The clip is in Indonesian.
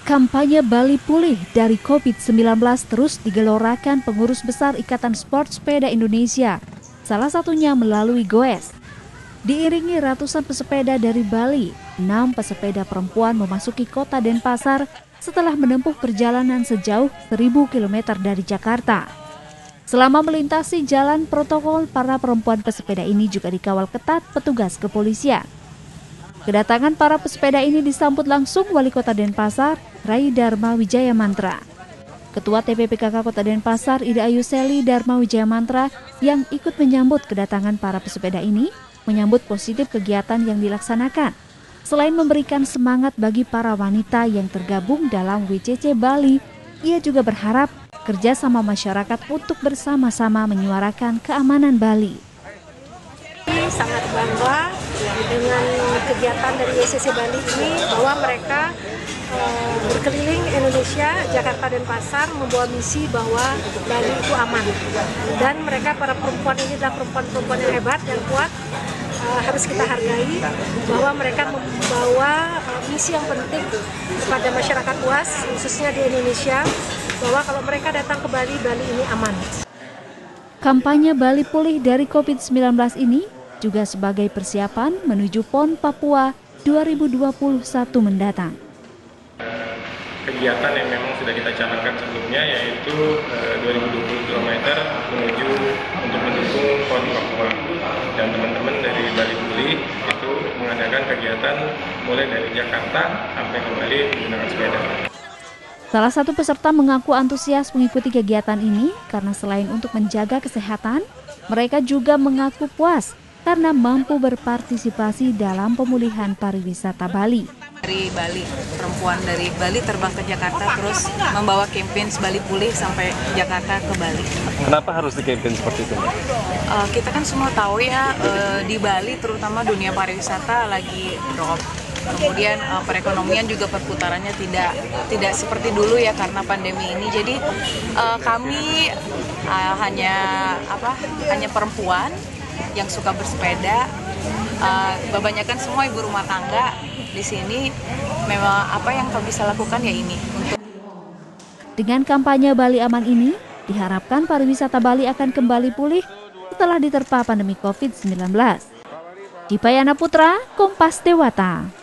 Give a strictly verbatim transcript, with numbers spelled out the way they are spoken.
Kampanye Bali Pulih dari covid sembilan belas terus digelorakan pengurus besar Ikatan Sport Sepeda Indonesia, salah satunya melalui Goes. Diiringi ratusan pesepeda dari Bali, enam pesepeda perempuan memasuki kota Denpasar setelah menempuh perjalanan sejauh seribu kilometer dari Jakarta. Selama melintasi jalan protokol, para perempuan pesepeda ini juga dikawal ketat petugas kepolisian. Kedatangan para pesepeda ini disambut langsung Wali Kota Denpasar, Rai Dharma Wijaya Mantra. Ketua T P P K K Kota Denpasar, Ida Ayu Seli Dharma Wijaya Mantra, yang ikut menyambut kedatangan para pesepeda ini, menyambut positif kegiatan yang dilaksanakan. Selain memberikan semangat bagi para wanita yang tergabung dalam W C C Bali, ia juga berharap kerjasama masyarakat untuk bersama-sama menyuarakan keamanan Bali. Sangat bangga dengan kegiatan dari W C C Bali ini, bahwa mereka uh, berkeliling Indonesia, Jakarta dan Denpasar, membawa misi bahwa Bali itu aman. Dan mereka, para perempuan ini adalah perempuan-perempuan yang hebat, yang kuat, uh, harus kita hargai, bahwa mereka membawa uh, misi yang penting kepada masyarakat luas, khususnya di Indonesia, bahwa kalau mereka datang ke Bali, Bali ini aman. Kampanye Bali Pulih dari covid sembilan belas ini juga sebagai persiapan menuju PON Papua dua ribu dua puluh satu mendatang. Kegiatan yang memang sudah kita canangkan sebelumnya, yaitu eh, dua ribu dua puluh kilometer menuju untuk mendukung PON Papua. Dan teman-teman dari Bali Pulih itu mengadakan kegiatan mulai dari Jakarta sampai ke Bali menggunakan sepeda. Salah satu peserta mengaku antusias mengikuti kegiatan ini karena selain untuk menjaga kesehatan, mereka juga mengaku puas karena mampu berpartisipasi dalam pemulihan pariwisata Bali. Dari Bali, perempuan dari Bali terbang ke Jakarta terus membawa campaign Bali Pulih sampai Jakarta ke Bali. Kenapa harus di campaign seperti itu? Uh, kita kan semua tahu ya, uh, di Bali terutama dunia pariwisata lagi drop. Kemudian uh, perekonomian juga perputarannya tidak tidak seperti dulu ya karena pandemi ini. Jadi uh, kami uh, hanya apa? Hanya perempuan yang suka bersepeda, uh, kebanyakan semua ibu rumah tangga di sini. Memang apa yang kami bisa lakukan ya ini. Untuk... Dengan kampanye Bali Aman ini, diharapkan pariwisata Bali akan kembali pulih setelah diterpa pandemi covid sembilan belas. Dipayana Putra, Kompas Dewata.